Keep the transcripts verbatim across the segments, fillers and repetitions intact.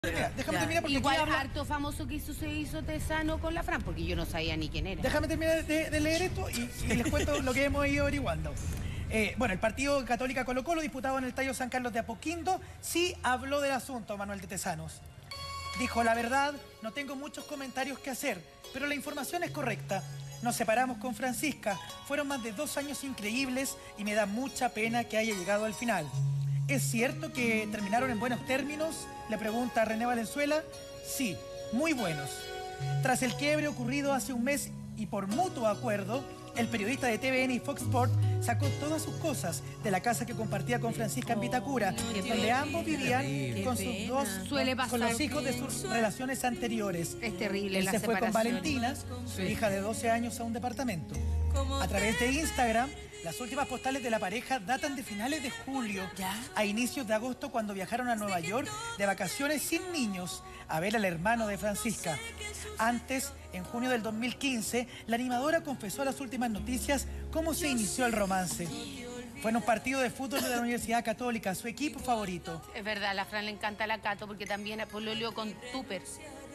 Mira, déjame Ya. terminar porque Igual aquí habla- harto famoso que hizo, se hizo Tesano con la Fran, porque yo no sabía ni quién era. Déjame terminar de, de leer esto y, y les cuento lo que hemos ido averiguando. Eh, bueno, el partido Católica Colo-Colo, disputado en el Estadio San Carlos de Apoquindo, sí habló del asunto, Manuel de Tesanos. Dijo, la verdad, no tengo muchos comentarios que hacer, pero la información es correcta. Nos separamos con Francisca, fueron más de dos años increíbles y me da mucha pena que haya llegado al final. ¿Es cierto que terminaron en buenos términos? Le pregunta René Valenzuela. Sí, muy buenos. Tras el quiebre ocurrido hace un mes y por mutuo acuerdo, el periodista de T V N y Fox Sports sacó todas sus cosas de la casa que compartía con Francisca en Vitacura, donde ambos vivían con sus dos, Suele pasar. con los hijos de sus relaciones anteriores. Es terrible Él la se fue con separación. Valentina, su hija de doce años, a un departamento. A través de Instagram, las últimas postales de la pareja datan de finales de julio a inicios de agosto, cuando viajaron a Nueva York de vacaciones sin niños a ver al hermano de Francisca. Antes, en junio del dos mil quince, la animadora confesó a las últimas noticias cómo se inició el romance. Fue en un partido de fútbol de la Universidad Católica, su equipo favorito. Es verdad, a la Fran le encanta la Cato porque también pololeó con Tupper.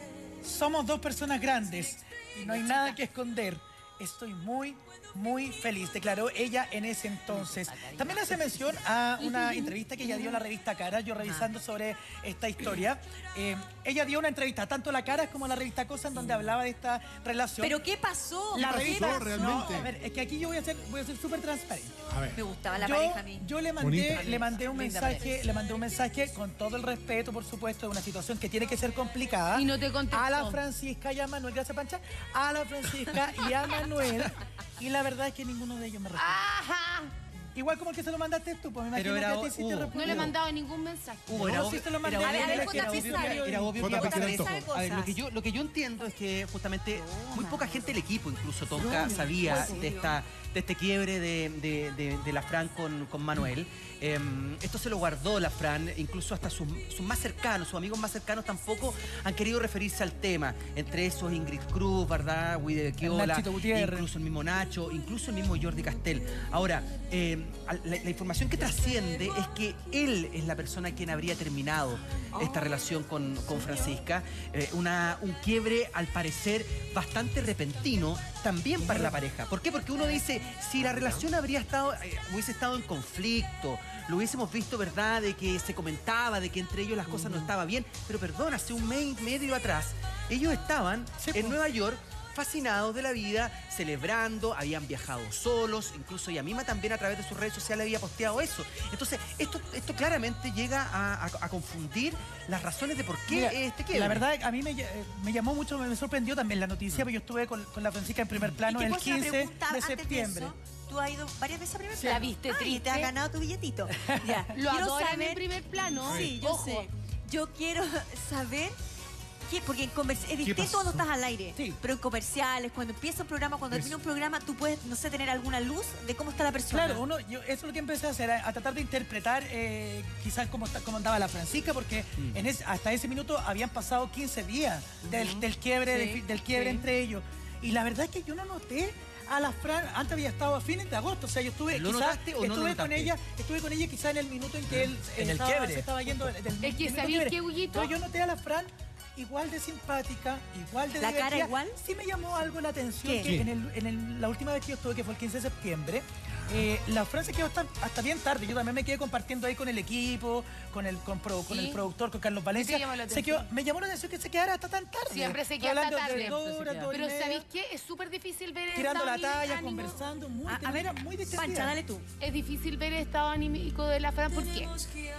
Somos dos personas grandes y no hay nada que esconder. Estoy muy, muy feliz, declaró ella en ese entonces. También hace mención a una entrevista que ella dio a la revista Caras, yo revisando sobre esta historia. Eh, ella dio una entrevista tanto a la Caras como a la revista Cosa, en donde hablaba de esta relación. ¿Pero qué pasó? La ¿Qué revista, pasó? realmente? no, a ver, es que aquí yo voy a ser voy a ser súper transparente. A ver. Me gustaba la yo, pareja a mí. yo le mandé, Bonita. le mandé un Linda mensaje, pareja. le mandé un mensaje con todo el respeto, por supuesto, de una situación que tiene que ser complicada. Y no te contestó. A la Francisca y a Manuel, gracias Pancha, a la Francisca y a Manuel. Y la verdad es que ninguno de ellos me respondió. ¡Ajá! Igual como el que se lo mandaste tú, pues me imagino Pero era que a ti sí te Hugo. No respondió. le he mandado ningún mensaje. Hugo, No, era sí obvio, te lo mandé. era A ver, obvio a ver, que- J P era obvio sabe. que- era obvio que iba a J P pasar tiene eso. antojo. A ver, lo que yo, lo que yo entiendo es que justamente muy poca gente del equipo, incluso Tonka, sabía de esta de este quiebre de, de, de, de la Fran con, con Manuel. Eh, esto se lo guardó la Fran, incluso hasta sus, sus más cercanos, sus amigos más cercanos tampoco han querido referirse al tema. Entre esos Ingrid Cruz, ¿verdad? Guide Quiola, Nachito Gutiérrez. incluso el mismo Nacho, incluso el mismo Jordi Castel. Ahora, eh, la, la información que trasciende es que él es la persona quien habría terminado esta relación con, con Francisca. Eh, una, un quiebre, al parecer, bastante repentino también para la pareja. ¿Por qué? Porque uno dice, si la relación habría estado, eh, hubiese estado en conflicto, lo hubiésemos visto, ¿verdad?, de que se comentaba, de que entre ellos las cosas no estaban bien. Pero perdón, hace un mes y medio atrás, ellos estaban Sí, en pues. Nueva York, fascinados de la vida, celebrando, habían viajado solos, incluso ella misma también a través de sus redes sociales había posteado eso. Entonces, esto, esto claramente llega a, a- a confundir las razones de por qué Mira, este quiebre. la verdad, a mí me, eh, me llamó mucho, me sorprendió también la noticia, porque yo estuve con, con la Francisca en primer plano ¿Y el te puedo hacer una quince pregunta de antes septiembre. eso? Tú has ido varias veces a primer ¿La plano. viste Ah, y triste? te has ganado tu billetito. Ya. Lo Quiero adoran saber- en primer plano. Sí, yo Ojo. sé. Yo quiero saber qué, porque en comerci- es distinto pasó? cuando estás al aire. Sí. Pero en comerciales, cuando empieza un programa, cuando termina un programa, tú puedes, no sé, tener alguna luz de cómo está la persona. Claro, uno, yo, eso es lo que empecé a hacer, a, a tratar de interpretar eh, quizás cómo, está- cómo andaba la Francisca, porque en ese- hasta ese minuto habían pasado quince días del, del quiebre, Sí, de- del quiebre sí. entre ellos. Y la verdad es que yo no noté a la Fran, antes había estado a fines de agosto, o sea, yo estuve, ¿Lo quizás, notaste o no lo estuve con notaste? ella, estuve con ella quizás en el minuto en que él eh, En el estaba, quiebre. se estaba yendo del, del Es que, minuto ¿sabéis quiebre. qué, Huguito? Pero yo noté a la Fran igual de simpática, igual de ¿La cara divertida. igual? Sí me llamó algo la atención ¿Qué? que ¿Qué? en, el, en el- la última vez que yo estuve, que fue el quince de septiembre, eh, la Fran se quedó hasta, hasta bien tarde. Yo también me quedé compartiendo ahí con el equipo, con el, con, pro- con ¿Y? el productor, con Carlos Valencia. ¿Qué te llamó la Se quedó- atención? me llamó la atención que se quedara hasta tan tarde. Siempre se Estoy queda hasta hablando de tarde. dos Siempre se horas, queda. dos horas y Pero media, ¿sabéis qué? Es súper difícil ver el tirando estado la talla, ánimo. conversando, muy, A, de a ver, manera muy distendida. Pancha, dale tú. Es difícil ver el estado anímico de la Fran. ¿Por qué?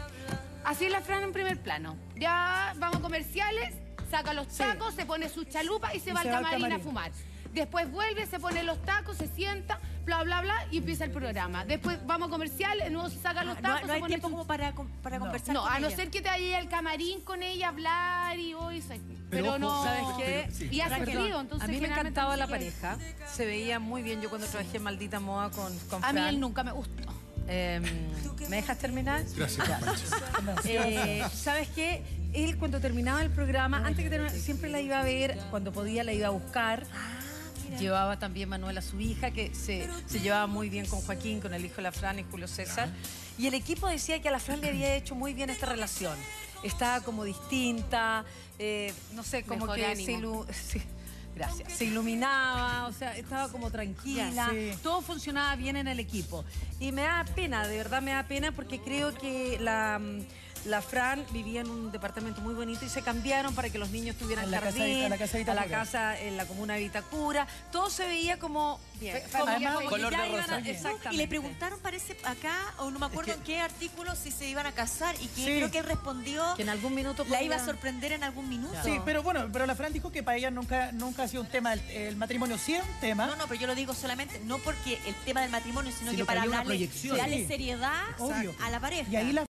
Así es la Fran en primer plano. Ya vamos a comerciales, saca los tacos, se pone su chalupa y se Y va se al va al camarín a camarín. fumar. Después vuelve, se pone los tacos, se sienta, bla, bla, bla, y empieza el programa. Después vamos a comercial, de nuevo se saca los Ah, tacos, no, no se hay pone tiempo su- como para, para No. conversar No, con a no ella. ser que te vayas al camarín con ella a hablar y hoy... Pero, Pero ojo, no... ¿sabes qué? pero- sí. Y hace Raquel, frío, entonces... a mí me generalmente encantaba no la sé qué. pareja. Se veía muy bien yo cuando trabajé en Maldita Moda con, con A mí Fran. él nunca me gustó. Eh, ¿Me dejas terminar? Gracias, Pancha. Eh, ¿Sabes qué? Él cuando terminaba el programa, antes que terminara, siempre la iba a ver, cuando podía la iba a buscar. Llevaba también Manuel a su hija, que se, se llevaba muy bien con Joaquín, con el hijo de la Fran y Julio César. Y el equipo decía que a la Fran le había hecho muy bien esta relación. estaba como distinta, eh, no sé, como Mejor que ánimo. se, ilu- sí, gracias, se iluminaba, o sea, estaba como tranquila, Sí. todo funcionaba bien en el equipo. Y me da pena, de verdad me da pena, porque creo que la... La Fran vivía en un departamento muy bonito y se cambiaron para que los niños tuvieran A la casa de- jardín, a la casa de a la Vitacura. casa en la comuna de Vitacura. Todo se veía como bien. Fe- Como, familia como que color ya de iban a- rosa. exactamente. Y le preguntaron, parece, acá, o no me acuerdo Es que- en qué artículo, si se iban a casar y que Sí. creo que él respondió, que en algún minuto la iba a podía- sorprender en algún minuto. Sí, pero bueno, pero la Fran dijo que para ella nunca, nunca ha sido un tema, el, el matrimonio sí es un tema. No, no, pero yo lo digo solamente, no porque el tema del matrimonio, sino, Sino que que para había una darle, proyección. darle Sí. seriedad Obvio. a la pareja. Y ahí la